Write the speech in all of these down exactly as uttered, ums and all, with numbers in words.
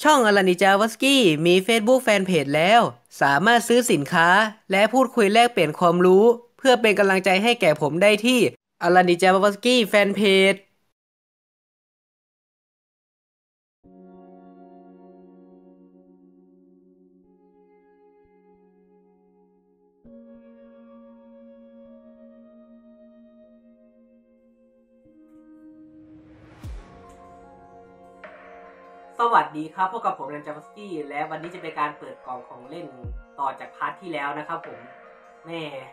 ช่องอลานิจาวสกี้มี Facebook แฟนเพจแล้วสามารถซื้อสินค้าและพูดคุยแลกเปลี่ยนความรู้เพื่อเป็นกำลังใจให้แก่ผมได้ที่อลานิจาวสกี้แฟนเพจสวัสดีครับพบกับผมอลานิจาวสกี้และวันนี้จะเป็นการเปิดกล่องของเล่นต่อจากพาร์ทที่แล้วนะครับผมแม่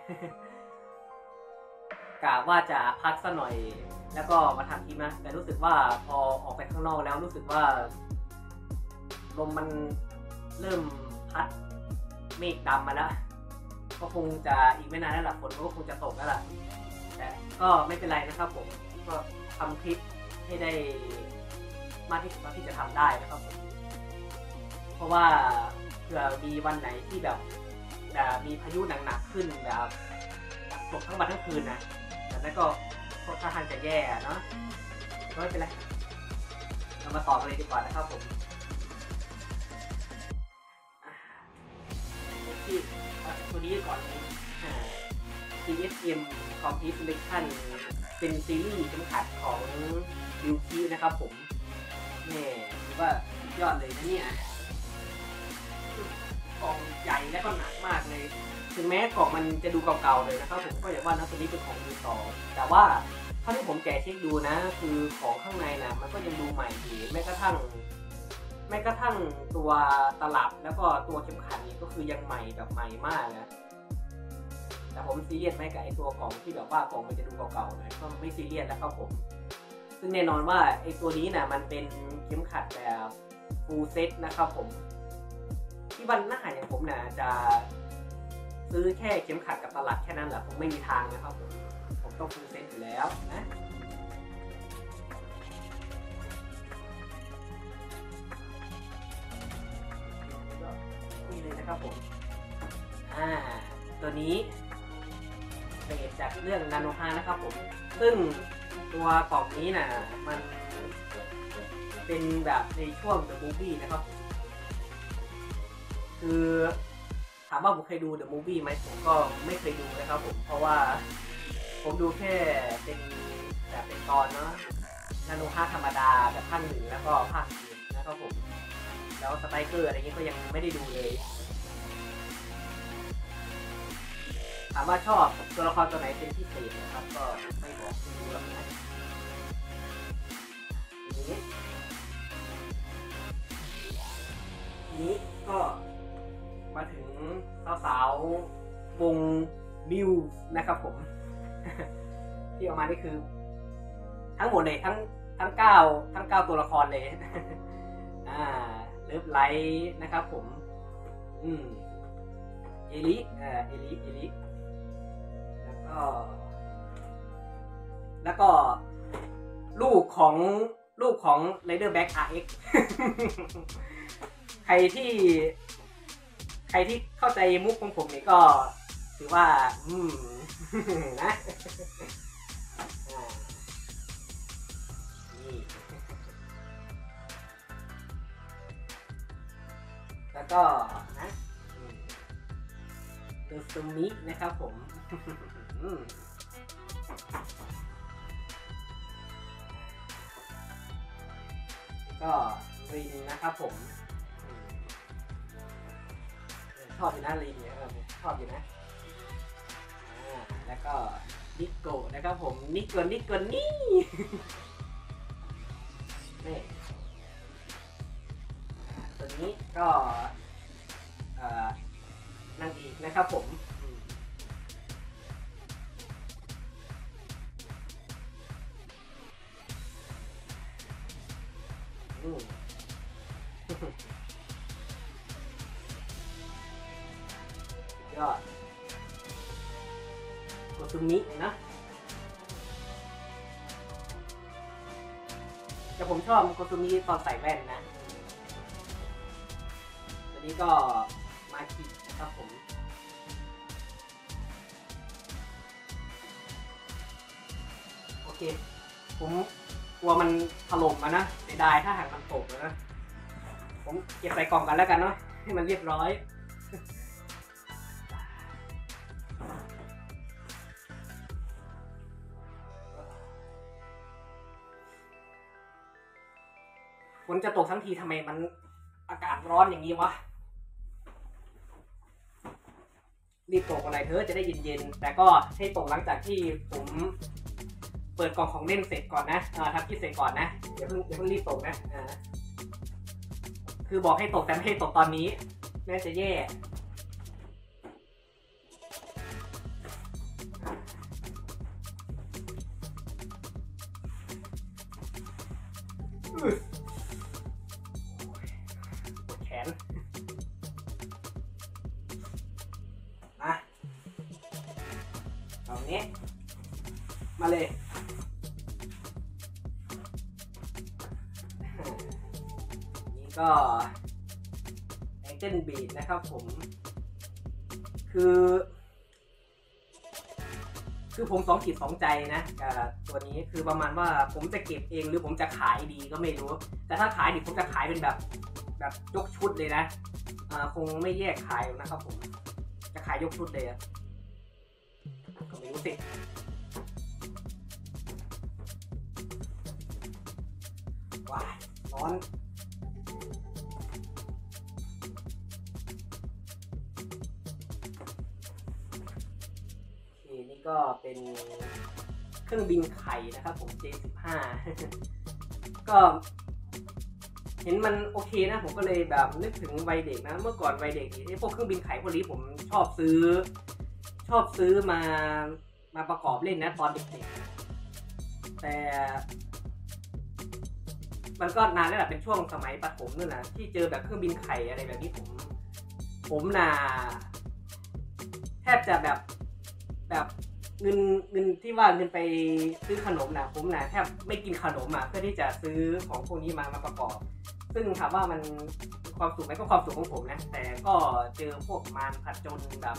กะว่าจะพักสักหน่อยแล้วก็มาทำคลิปนะแต่รู้สึกว่าพอออกไปข้างนอกแล้วรู้สึกว่าลมมันเริ่มพัดเมฆดำมาแล้วก็คงจะอีกไม่นานแล้วล่ะฝนก็คงจะตกแล้วล่ะแต่ก็ไม่เป็นไรนะครับผมก็ทำคลิปให้ได้มากที่สุดที่จะทำได้นะครับผมเพราะว่าเผื่อมีวันไหนที่แบบจะมีพายุหนักๆขึ้นแบบตกทั้งวันทั้งคืนนะแต่นั้นก็ค่อนข้างจะแย่เนาะก็ไม่เป็นไรเรามาต่อกันเลยดีกว่านะครับผมที่ตัวนี้ก่อนเลย ซี เอส เอ็ม Complete Selection เป็นซีรีส์เข็มขัดของบิวกี้นะครับผมแม่ถือว่ายอดเลยนะเนี่ยกล่องใหญ่และก็หนักมากเลยถึงแม้กล่องมันจะดูเก่าๆเลยนะครับผมก็อย่าว่านะตัวนี้เป็นของมือสองแต่ว่าเท่าที่ผมแกะเช็คดูนะคือของข้างในนะมันก็ยังดูใหม่อยู่แม้กระทั่งแม้กระทั่งตัวตลับแล้วก็ตัวเข็มขัดนี้ก็คือยังใหม่แบบใหม่มากนะแต่ผมซีเรียสไหมกับไอตัวกล่องที่แบบว่ากล่องมันจะดูเก่าๆนะก็ไม่ซีเรียสแล้วครับผมซึ่งแน่นอนว่าไอตัวนี้นะมันเป็นเข็มขัดแบบฟูลเซ็ตนะครับผมที่วันหน้าอย่างผมนะจะซื้อแค่เข็มขัดกับตลับแค่นั้นแหละผมไม่มีทางนะครับผมผมต้องฟูลเซ็ตอยู่แล้วนะนี่เลยนะครับผมอ่าตัวนี้เป็นจากเรื่องนาโนฮานะครับผมซึ่งตัวกล่องนี้นะมันเป็นแบบในช่วง The Movie นะครับคือถามว่าผมเคยดู The Movie ไหมผมก็ไม่เคยดูนะครับผมเพราะว่าผมดูแค่เป็นแบบเป็นตอนเนาะนาโนฮาธรรมดาแบบภาคหนึ่งแล้วก็ภาคอื่นนะครับผมแล้วสไตรเกอร์อะไรเงี้ยก็ยังไม่ได้ดูเลยถามว่าชอบตัวละครตัวไหนเป็นพิเศษนะครับก็ไม่บอกไม่รู้หรอกนะทีนี้ทีนี้ก็มาถึงสาวๆวงมิวนะครับผม ที่ออกมานี่คือทั้งหมดเลยทั้งทั้งเก้าทั้งเก้าตัวละครเลย อ่าเลิฟไลท์นะครับผมอืมเอลิอ่าเอลิเอลิแล้วก็แล้วก็ลูกของลูกของ Riderback อาร์ เอ็กซ์ ใครที่ใครที่เข้าใจมุกของผมนี่ก็ถือว่าอืม นะนี่แล้วก็นะตัวซูมินะครับผม ก็รินนะครับผมชอบอยู่นะรินเนี่ยชอบอยู่นะแล้วก็นิโกะนะครับผมนิโกะนิโกะนี่นี่ตัวนี้ก็นางเอกนะครับผมยอดโกซุมินะแต่ผมชอบโกซุมิตอนใส่แว่นนะตัวนี้ก็มาคินะครับผมโอเคผมกลัวมันถล่มมานะเสียดายถ้าหากมันตกนะผมเก็บใส่กล่องกันแล้วกันเนาะให้มันเรียบร้อยฝนจะตกทั้งทีทำไมมันอากาศร้อนอย่างนี้วะรีบตกอะไรเธอจะได้เย็นๆแต่ก็ให้ตกหลังจากที่ผมเปิดกล่องของเล่นเสร็จก่อนนะทำคลิปเสร็จก่อนนะเดี๋ยวเพิ่งเดี๋ยวเพิ่งรีบตกนะคือบอกให้ตกแต่ไม่ให้ตกตอนนี้น่าจะแย่ปวดแขนมาตรงนี้มาเลยนี่ก็แองเจิลบีดนะครับผมคือคือผมสองขีดสองใจนะกับตัวนี้คือประมาณว่าผมจะเก็บเองหรือผมจะขายดีก็ไม่รู้แต่ถ้าขายดีผมจะขายเป็นแบบแบบยกชุดเลยนะอ่าคงไม่แยกขายนะครับผมจะขายยกชุดเลยอะก็ไม่รู้สิว้าร้อนนี่ก็เป็นเครื่องบินไข่นะครับผม เจ สิบห้า ก็เห็นมันโอเคนะผมก็เลยแบบนึกถึงวัยเด็กนะเมื่อก่อนวัยเด็กนี่พวกเครื่องบินไข่พวกนี้ผมชอบซื้อชอบซื้อมามาประกอบเล่นนะตอนเด็กๆแต่มันก็นานแล้วแหละเป็นช่วงสมัยประถมนู่นนะที่เจอแบบเครื่องบินไข่อะไรแบบนี้ผมผมน่ะแทบจะแบบแบบเงินเงินที่ว่าเงินไปซื้อขนมนะผมนะแทบไม่กินขนมอ่ะเพื่อที่จะซื้อของพวกนี้มามาประกอบซึ่งถามว่ามันความสุขไหมก็ความสุขของผมนะแต่ก็เจอพวกมารผจญแบบ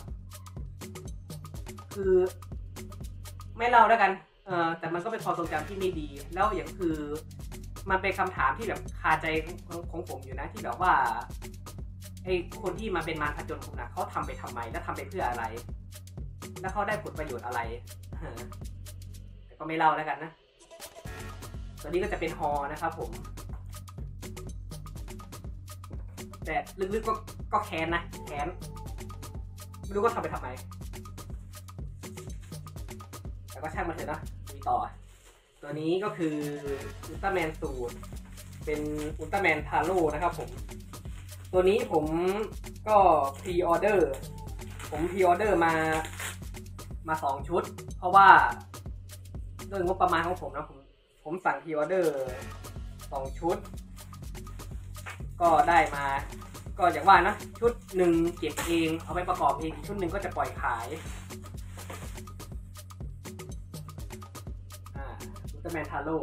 คือไม่เล่าแล้วกันเออแต่มันก็เป็นความทรงจำที่ไม่ดีแล้วอย่างคือมันเป็นคำถามที่แบบคาใจของผมอยู่นะที่แบบว่าไอ้คนที่มาเป็นมารผจญผมนะเขาทำไปทำไมและทำไปเพื่ออะไรแล้วเขาได้ผลประโยชน์อะไรแต่ก็ไม่เล่าแล้วกันนะตัวนี้ก็จะเป็นฮอนะครับผมแต่ลึกๆก็ก็แค้นนะแค้นไม่รู้ว่าทำไปทำไมแต่ก็ช่างมันเถอะนะมีต่อตัวนี้ก็คืออุลตร้าแมนสูตรเป็นอุลตร้าแมนทาโร่นะครับผมตัวนี้ผมก็พรีออเดอร์ผมพรีออเดอร์มามาสองชุดเพราะว่าด้วยงบประมาณของผมนะผมผมสั่งพรีออเดอร์สองชุดก็ได้มาก็อย่างว่านะชุดหนึ่งเก็บเองเอาไปประกอบเองชุดหนึ่งก็จะปล่อยขายอ่าอุลตร้าแมนทาโร่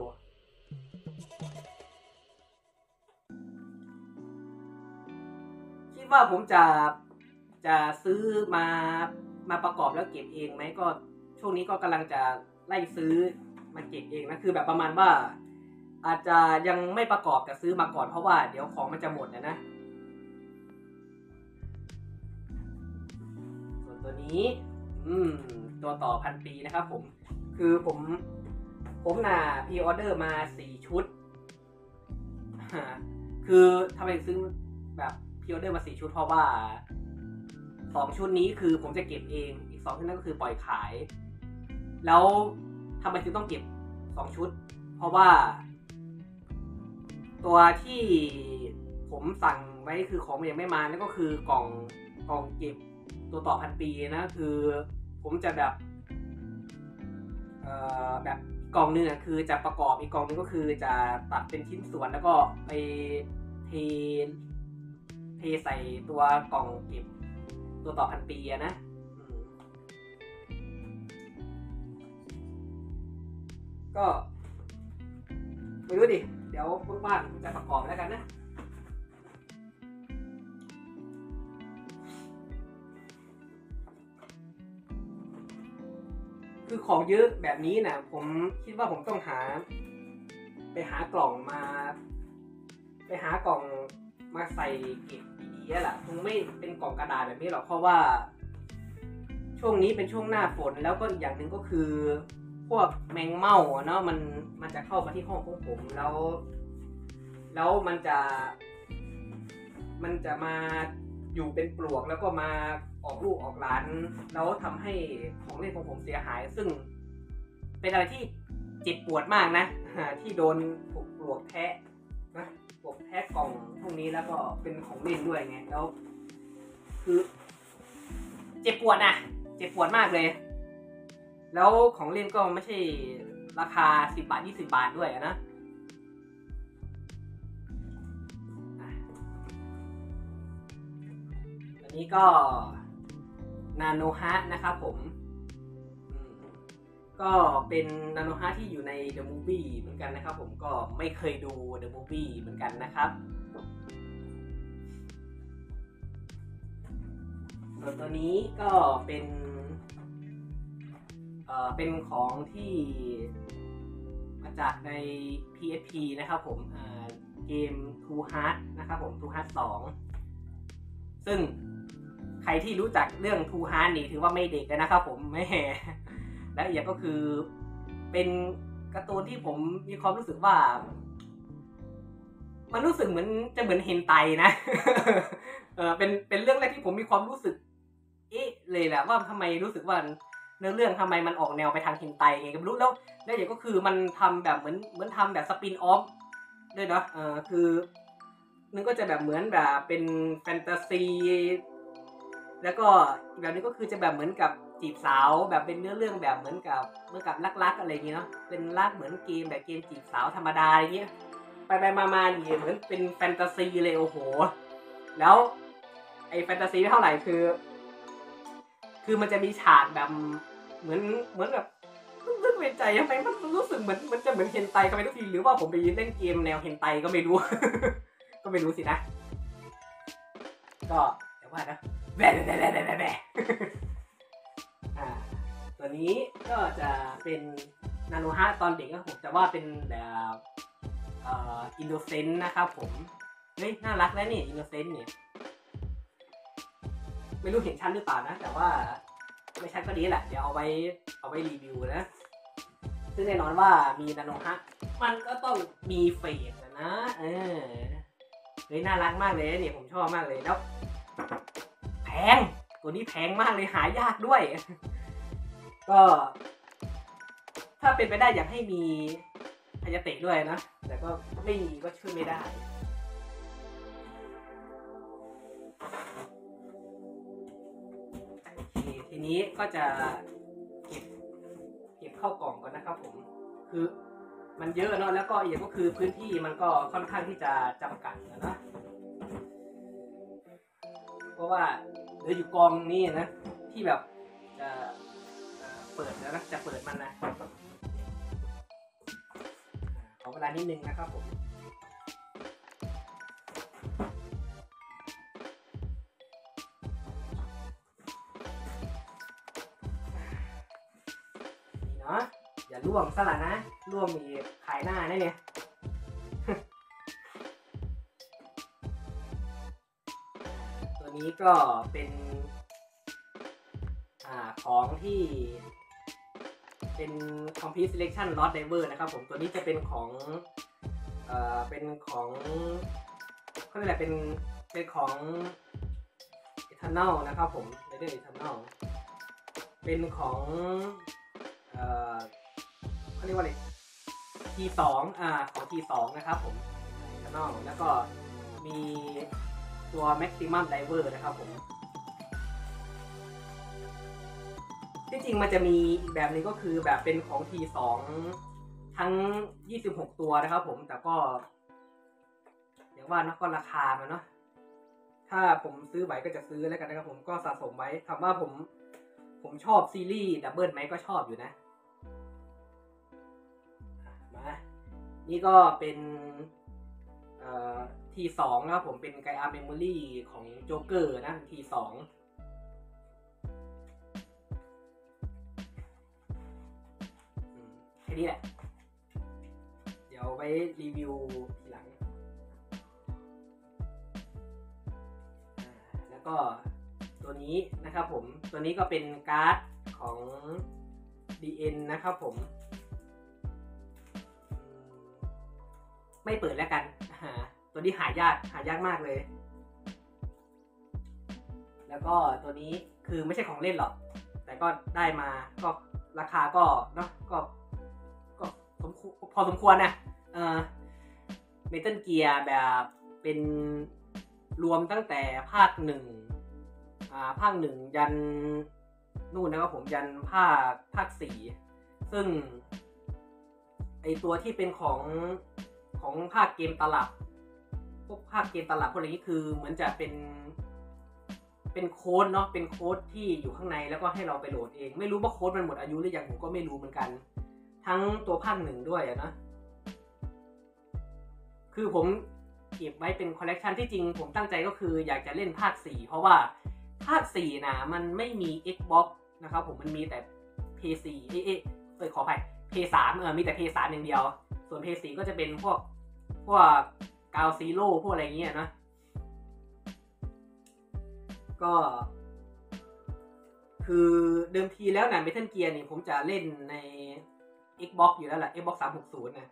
คิดว่าผมจะจะซื้อมามาประกอบแล้วเก็บเองไหมก็ช่วงนี้ก็กำลังจะไล่ซื้อมาเก็บเองนะคือแบบประมาณว่าอาจจะยังไม่ประกอบแต่ซื้อมาก่อนเพราะว่าเดี๋ยวของมันจะหมดนะนะส่วนตัวนี้อืมตัวต่อพันปีนะครับผมคือผมผมน่ะพรีออเดอร์มาสี่ชุดคือทำไมซื้อแบบพรีออเดอร์มาสี่ชุดเพราะว่าสองชุดนี้คือผมจะเก็บเองอีกสองชุดนั้นก็คือปล่อยขายแล้วทำไมถึงต้องเก็บสองชุดเพราะว่าตัวที่ผมสั่งไว้คือของมันยังไม่มาแล้วก็คือกล่องกล่องเก็บตัวต่อพันปีนะคือผมจะแบบเอ่อแบบกล่องนึงอ่ะคือจะประกอบอีกกล่องนึงก็คือจะตัดเป็นชิ้นส่วนแล้วก็ไปเทเทใส่ตัวกล่องเก็บตัวต่อพันปีนะก็ไม่รู้ดิเดี๋ยวบ้านๆจะประกอบแล้วกันนะคือของเยอะแบบนี้นะผมคิดว่าผมต้องหาไปหากล่องมาไปหากล่องมาใส่เก็บดีๆแหละคงไม่เป็นกล่องกระดาษแบบนี้หรอกเพราะว่าช่วงนี้เป็นช่วงหน้าฝนแล้วก็อีกอย่างหนึ่งก็คือพวกแมงเม่าเนาะมันมันจะเข้ามาที่ห้องของผมแล้วแล้วมันจะมันจะมาอยู่เป็นปลวกแล้วก็มาออกลูกออกหลานแล้วทำให้ของเล่นของผมเสียหายซึ่งเป็นอะไรที่เจ็บปวดมากนะที่โดนปลวกแทะนะปลวกแทะกล่องพวกนี้แล้วก็เป็นของเล่นด้วยไงแล้วคือเจ็บปวดนะเจ็บปวดมากเลยแล้วของเล่นก็ไม่ใช่ราคาสิบบาทยี่สิบบาทด้วยนะอันนี้ก็นาโนฮะนะครับผมก็เป็นนาโนฮะที่อยู่ใน The Movie เหมือนกันนะครับผมก็ไม่เคยดู The Movie เหมือนกันนะครับส่วนตัวนี้ก็เป็นเอ่อเป็นของที่มาจากใน พี เอส พี นะครับผมเกม Too Hard นะครับผม Too Hard สองซึ่งใครที่รู้จักเรื่อง Too Hard นี่ถือว่าไม่เด็กเลยนะครับผมไม่และอีกอย่างก็คือเป็นการ์ตูนที่ผมมีความรู้สึกว่ามันรู้สึกเหมือนจะเหมือนเฮนไตนะเออเป็นเป็นเรื่องแรกที่ผมมีความรู้สึกเอ๊ะเลยแหละว่าทำไมรู้สึกว่าเนื้อเรื่องทำไมมันออกแนวไปทางเฮนไตไงก็ไม่รู้แล้วแล้วอย่างก็คือมันทำแบบเหมือนเหมือนทำแบบสปินออฟด้วยเนาะเออคือนึงก็จะแบบเหมือนแบบเป็นแฟนตาซีแล้วก็แบบนี้ก็คือจะแบบเหมือนกับจีบสาวแบบเป็นเนื้อเรื่องแบบเหมือนกับเหมือนกับรักๆอะไรอย่างเงี้ยเนาะเป็นรักเหมือนเกมแบบเกมจีบสาวธรรมดาอย่างเงี้ยไปไปมาๆนี่เหมือนเป็นแฟนตาซีเลยโอ้โหแล้วไอ้แฟนตาซีเท่าไหร่คือคือมันจะมีฉากแบบเหมือนเหมือนแบบนึกในใจทำไมมันรู้สึกเหมือนมันจะเหมือนเฮนไตก็ไม่รู้ทีหรือว่าผมไปเล่นเกมแนวเฮนไตก็ไม่รู้ ก็ไม่รู้สินะก็แต่ว่านะแบะแบะแบะแบะแบะอ่าตัวนี้ก็จะเป็นนาโนฮะตอนเด็กก็ผมจะว่าเป็นแบบเอ่ออินโนเซนต์นะครับผมเฮ้ยน่ารักแล้วนี่อินโนเซนต์เนี่ยไม่รู้เห็นชัดหรือเปล่านะแต่ว่าไม่ชัดก็ดีแหละเดี๋ยวเอาไว้เอาไว้รีวิวนะซึ่งแน่นอนว่ามีนาโนฮะมันก็ต้องมีเฟสนะเออเฮ้ยน่ารักมากเลยเนี่ยผมชอบมากเลยแล้วแพงตัวนี้แพงมากเลยหายากด้วยก็ถ้าเป็นไปได้อยากให้มีฮายาเตะด้วยนะแต่ก็ไม่มีก็ช่วยไม่ได้โอเคทีนี้ก็จะเก็บเก็บเข้ากล่องก่อนนะครับผมคือมันเยอะเนาะแล้วก็อีกก็คือพื้นที่มันก็ค่อนข้างที่จะจำกัดนะนะเพราะว่าเหลืออยู่กองนี้นะที่แบบจะเปิดแล้วนะจะเปิดมันนะขอเวลานิดนึงนะครับผมนี่เนาะอย่าล่วงซะละนะล่วงมีขายหน้าแน่เนี่ยตัวนี้ก็เป็นอ่าของที่เป็น Complete Selection Lost Diver นะครับผมตัวนี้จะเป็นของเอ่อเป็นของเขาเรียกอะไรเป็นเป็นของ Eternal นะครับผมในเรื่อง Eternal เป็นของเอ่อเขาเรียกว่าอะไร ที สอง อ่าของ ที สอง นะครับผม Eternal แล้วก็มีตัว Maximum Diver นะครับผมที่จริงมันจะมีอีกแบบนึงก็คือแบบเป็นของ ที สอง ทั้งยี่สิบหกตัวนะครับผมแต่ก็อย่างว่านะก็ราคามันเนาะถ้าผมซื้อไหวก็จะซื้อแล้วกันนะครับผมก็สะสมไว้ถามว่าผมผมชอบซีรีส์ดับเบิลไหมก็ชอบอยู่นะมานี่ก็เป็นเอ่อ ที สอง นะครับผมเป็นไกอาร์เมมโมรี่ของโจ๊กเกอร์นะ ที สองแค่นี้แหละเดี๋ยวไว้รีวิวทีหลังก็ตัวนี้นะครับผมตัวนี้ก็เป็นการ์ดของ ดี เอ็น นะครับผมไม่เปิดแล้วกันตัวนี้หายากหายากมากเลยแล้วก็ตัวนี้คือไม่ใช่ของเล่นหรอกแต่ก็ได้มาก็ราคาก็เนาะก็ก็พอสมควรนะเออเมทัลเกียร์แบบเป็นรวมตั้งแต่ภาคหนึ่งอ่าภาคหนึ่งยันนู่นนะครับผมยันภาคภาคสี่ซึ่งไอตัวที่เป็นของของภาคเกมตลับพวกภาคเกมตลับพวกนี้คือเหมือนจะเป็นเป็นโค้ดเนาะเป็นโค้ดที่อยู่ข้างในแล้วก็ให้เราไปโหลดเองไม่รู้ว่าโค้ดมันหมดอายุหรือยังผมก็ไม่รู้เหมือนกันทั้งตัวภาคหนึ่งด้วยนะคือผมเก็บไว้เป็นคอลเลกชันที่จริงผมตั้งใจก็คืออยากจะเล่นภาคสี่เพราะว่าภาคสี่นะมันไม่มี Xbox นะครับผมมันมีแต่ พี ซี เอ๊ะเอ๊ะเอ้ยขออภัย พี สาม เออมีแต่ พี สาม อย่างเดียวส่วน พี สี่ ก็จะเป็นพวกพวกกาวซีโร่พวกอะไรเงี้ยนะก็คือเดิมทีแล้วนะเมทัลเกียร์นี่ผมจะเล่นใน Xbox อยู่แล้วแหละ Xbox สามหกศูนย์นะ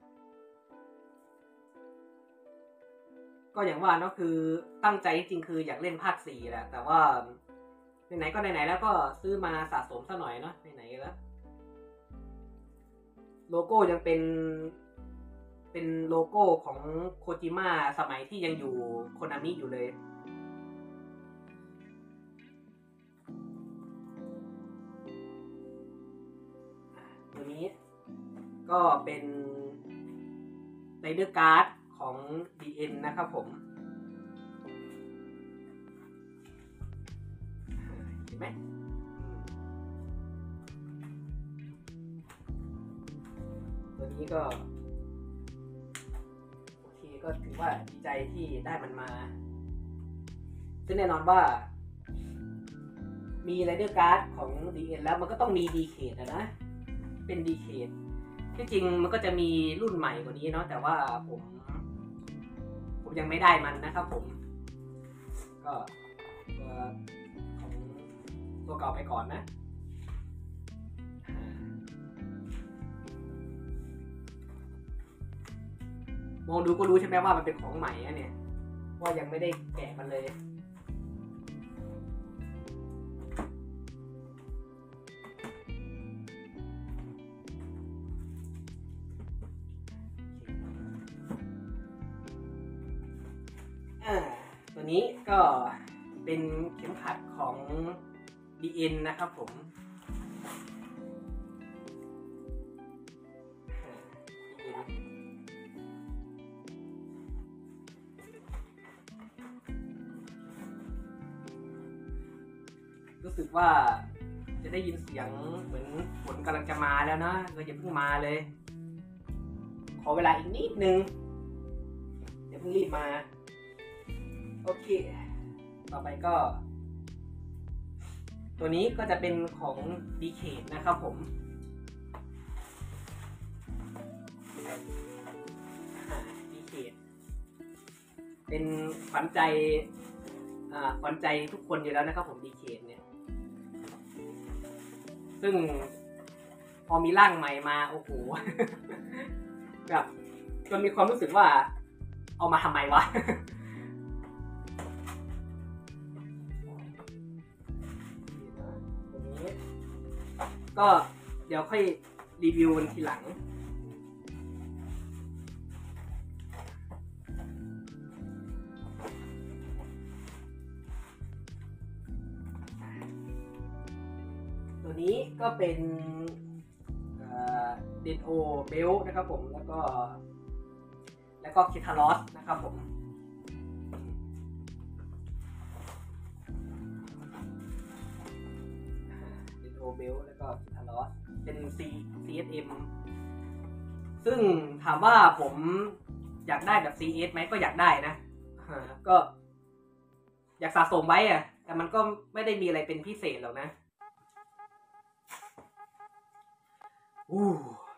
ก็อย่างว่าเนาะคือตั้งใจจริงคืออยากเล่นภาคสี่แหละแต่ว่าไหนๆก็ไหนๆแล้วก็ซื้อมาสะสมซะหน่อยเนาะไหนๆแล้วโลโก้ยังเป็นเป็นโลโก้ของโคจิมะสมัยที่ยังอยู่โคนามิอยู่เลยตัวนี้ก็เป็นไรเดอร์การ์ดของ ดี เอ็น นะครับผมเห็นไหมตัวนี้ก็โอเคก็ถือว่าดีใจที่ได้มันมาซึ่งแน่นอนว่ามีไรเดอร์การ์ดของ ดี เอ็น แล้วมันก็ต้องมี ดี เค นะนะเป็น ดี เค ที่จริงมันก็จะมีรุ่นใหม่กว่านี้เนาะแต่ว่าผมผมยังไม่ได้มันนะครับผมก็ตัวของตัวเก่าไปก่อนนะมองดูก็รู้ใช่ไหมว่ามันเป็นของใหม่นะเนี่ยว่ายังไม่ได้แกะมันเลยตัวนี้ก็เป็นเข็มขัดของ ดี เอ็น นะครับผมรู้สึกว่าจะได้ยินเสียงเหมือนฝนกำลังจะมาแล้วนะเราอย่าเพิ่งมาเลยขอเวลาอีกนิดนึงอย่าเพิ่งรีบมาโอเคต่อไปก็ตัวนี้ก็จะเป็นของ ดี เค นะครับผมดี เค เป็นขวัญใจอ่าขวัญใจทุกคนอยู่แล้วนะครับผม ดี เค เนี่ยซึ่งพอมีร่างใหม่มาโอ้โหแบบจนมีความรู้สึกว่าเอามาทำไมวะก็เดี๋ยวค่อยรีวิวกันทีหลังตัวนี้ก็เป็นเดนโอเบลนะครับผมแล้วก็แล้วก็คิทารอสนะครับผมเดนโอเบลแล้วก็คิทารอสเป็น C ซี เอส เอ็ม ซึ่งถามว่าผมอยากได้แบบ ซี เอส ไหมก็อยากได้นะก็อยากสะสมไว้อะแต่มันก็ไม่ได้มีอะไรเป็นพิเศษหรอกนะอู้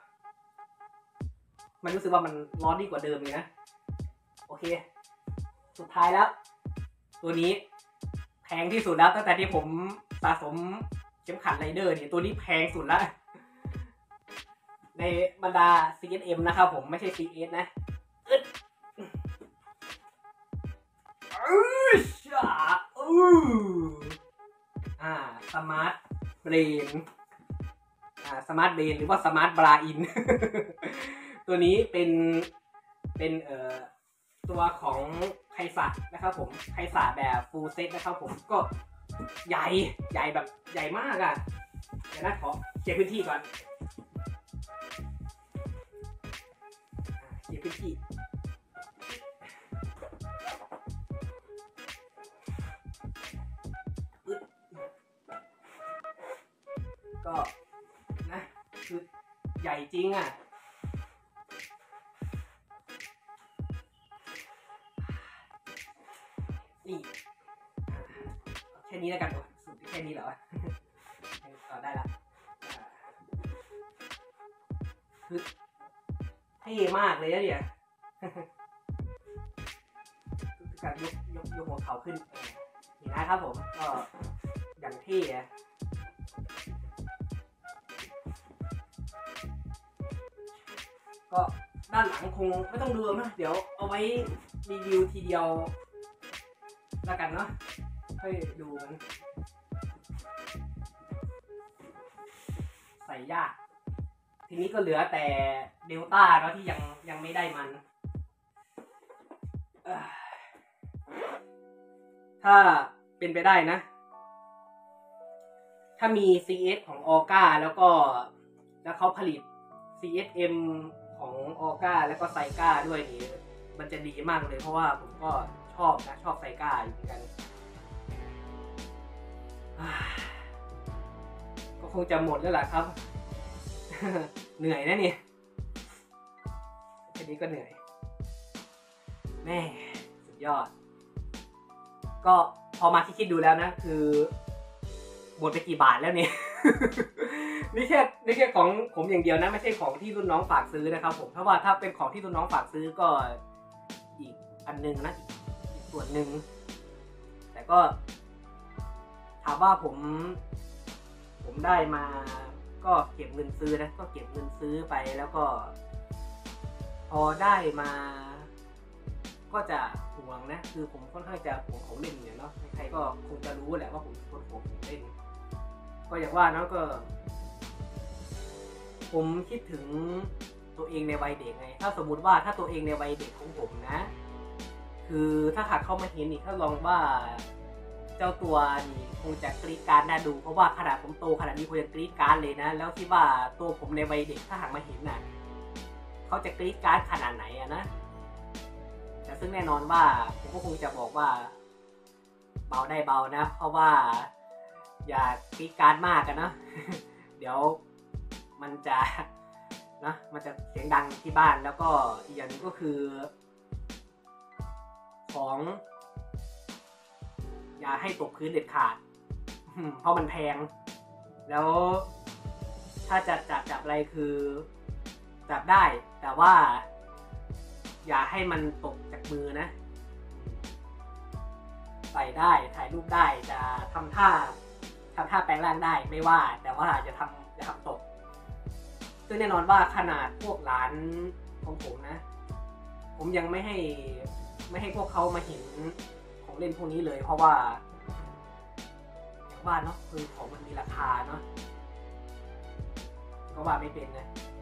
มันรู้สึกว่ามันร้อนดีกว่าเดิมเลยนะโอเคสุดท้ายแล้วตัวนี้แพงที่สุดแล้วตั้งแต่ที่ผมสะสมเข็มขัดไรเดอร์เนี่ยตัวนี้แพงสุดแล้วในบรรดา ซี เอส เอ็ม นะครับผมไม่ใช่ ซี เอส นะอือช่าอืออ่าสมาร์ทเบรนอ่าสมาร์ทเบรนหรือว่าสมาร์ทบราอิน ตัวนี้เป็นเป็นเอ่อตัวของไคสะนะครับผมไคสะแบบฟูลเซตนะครับผมก็ใหญ่ใหญ่แบบใหญ่มากอ่ะเดี๋ยวนะขอเคลียร์พื้นที่ก่อนเคลียร์พื้นที่ก็นะคือใหญ่จริงอ่ะนี่แค่นี้แล้วกันสุดแค่นี้เหรอต่อได้ละคือเท่มากเลยนะเนี่ยการยกยกยกหัวเขาขึ้นนี่นะครับผมก็อย่างเท่ก็ด้านหลังคงไม่ต้องดูนะเดี๋ยวเอาไว้รีวิวทีเดียวแล้วกันเนาะให้ดูมันใส่ยากทีนี้ก็เหลือแต่เดลต้าเนาะที่ยังยังไม่ได้มันถ้าเป็นไปได้นะถ้ามี ซี เอส ของออก้าแล้วก็แล้วเขาผลิต ซี เอส เอ็ม ของออก้าแล้วก็ไซก้าด้วยนี่มันจะดีมากเลยเพราะว่าผมก็ชอบนะชอบไซก้าอยู่เหมือนกันก็คงจะหมดแล้วล่ะครับ เหนื่อยนะนี่แค่นี้ก็เหนื่อยแม่สุดยอดก็พอมาคิดๆดูแล้วนะคือหมดไปกี่บาทแล้วเนี่ย นี่แค่นี่แค่ของผมอย่างเดียวนะไม่ใช่ของที่รุ่นน้องฝากซื้อนะครับผมเพราะว่าถ้าเป็นของที่รุ่นน้องฝากซื้อก็อีกอันนึงนะอีกส่วนหนึ่งแต่ก็ถามว่าผมผมได้มาก็เก็บเงินซื้อนะก็เก็บเงินซื้อไปแล้วก็พอได้มาก็จะห่วงนะคือผมค่อนข้างจะห่วงของเล่นเนี่ยเนาะใครก็คงจะรู้แหละว่าผมคนห่วงของเล่นก็อย่างว่าเนาะก็ผมคิดถึงตัวเองในวัยเด็กไงถ้าสมมุติว่าถ้าตัวเองในวัยเด็กของผมนะคือถ้าหากเข้ามาเห็นอีกถ้าลองว่าเจ้าตัวนี่คงจะกรี๊ดการน่าดูเพราะว่าขนาดผมโตขนาดนี้คงจะกรี๊ดการเลยนะแล้วคิดว่าตัวผมในวัยเด็กถ้าหากมาเห็นน่ะเขาจะกรี๊ดการขนาดไหนอะนะแต่ซึ่งแน่นอนว่าผมก็คงจะบอกว่าเบาได้เบานะเพราะว่าอย่ากรี๊ดการมากกันนะเดี๋ยวมันจะนะมันจะเสียงดังที่บ้านแล้วก็อีกอย่างนึงก็คือของอย่าให้ตกพื้นเด็ดขาดเพราะมันแพงแล้วถ้าจับจับจับอะไรคือจับได้แต่ว่าอย่าให้มันตกจากมือนะใส่ได้ถ่ายรูปได้จะทำท่าทำท่าแปลงร่างได้ไม่ว่าแต่ว่าจะทำจะทำตกซึ่งแน่นอนว่าขนาดพวกหลานของผมนะผมยังไม่ให้ไม่ให้พวกเขามาเห็นของเล่นพวกนี้เลยเพราะว่าอย่างว่าเนาะคือของมันมีราคาเนาะก็ว่าไม่เป็นนะ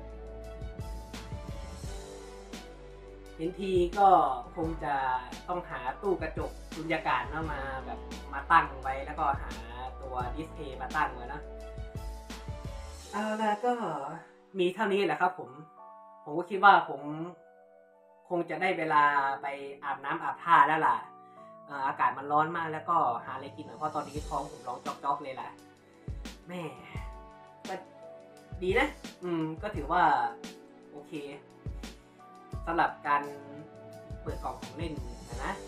เห็นทีก็คงจะต้องหาตู้กระจกสุญญากาศเนาะมาแบบมาตั้งไว้แล้วก็หาตัวดิสเพย์มาตั้งไว้นะเอาละก็มีเท่านี้แหละครับผมผมก็คิดว่าผมคงจะได้เวลาไปอาบน้ำอาบท่าแล้วล่ะอากาศมันร้อนมากแล้วก็หาอะไรกินหน่อยเพราะตอนนี้ท้องผมร้องจ๊อกๆเลยแหละแม่ก็ดีนะอืมก็ถือว่าโอเคสำหรับการเปิดกล่องของเล่นนะนะ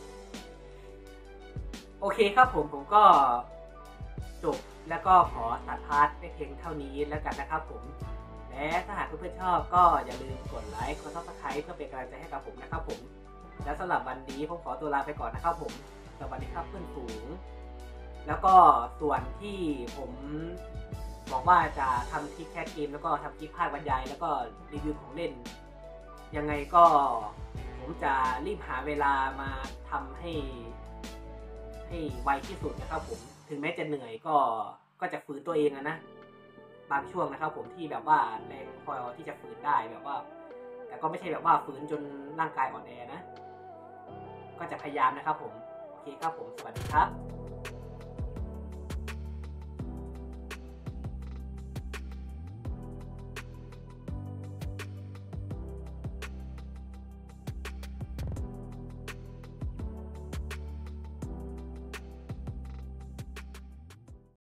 โอเคครับผมผมก็จบแล้วก็ขอตัดพาร์ทในเพียงเท่านี้แล้วกันนะครับผมและถ้าหากเพื่อนๆชอบก็อย่าลืมกดไลค์กดซับสไครป์เพื่อเป็นกำลังใจให้กับผมนะครับผมและสำหรับวันนี้ผมขอตัวลาไปก่อนนะครับผมสวัสดีครับเพื่อนฝูงแล้วก็ส่วนที่ผมบอกว่าจะทำคลิปแคสเกมแล้วก็ทำคลิปภาคบรรยายแล้วก็รีวิวของเล่นยังไงก็ผมจะรีบหาเวลามาทำให้ให้ไวที่สุดนะครับผมถึงแม้จะเหนื่อยก็ก็จะฝืนตัวเองนะบางช่วงนะครับผมที่แบบว่าแรงพอที่จะฝืนได้แบบว่าแต่ก็ไม่ใช่แบบว่าฝืนจนร่างกายอ่อนแอนะก็จะพยายามนะครับผมโอเคครับผมสวัสดีครับ